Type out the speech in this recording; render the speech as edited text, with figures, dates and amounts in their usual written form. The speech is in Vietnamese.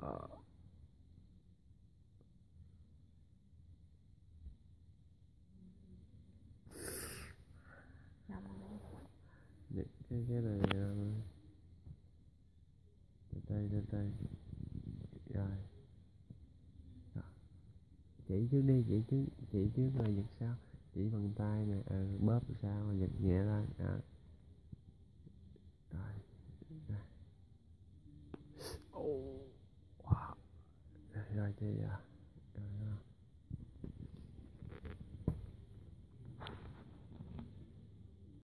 Ờ, cái này từ từ rồi. Chỉ trước đi, chỉ trước rồi giật sau, chỉ bằng tay nè, bóp sao mà giật nhẹ lên đó. Rồi rồi. Wow. Rồi chị à. Rồi,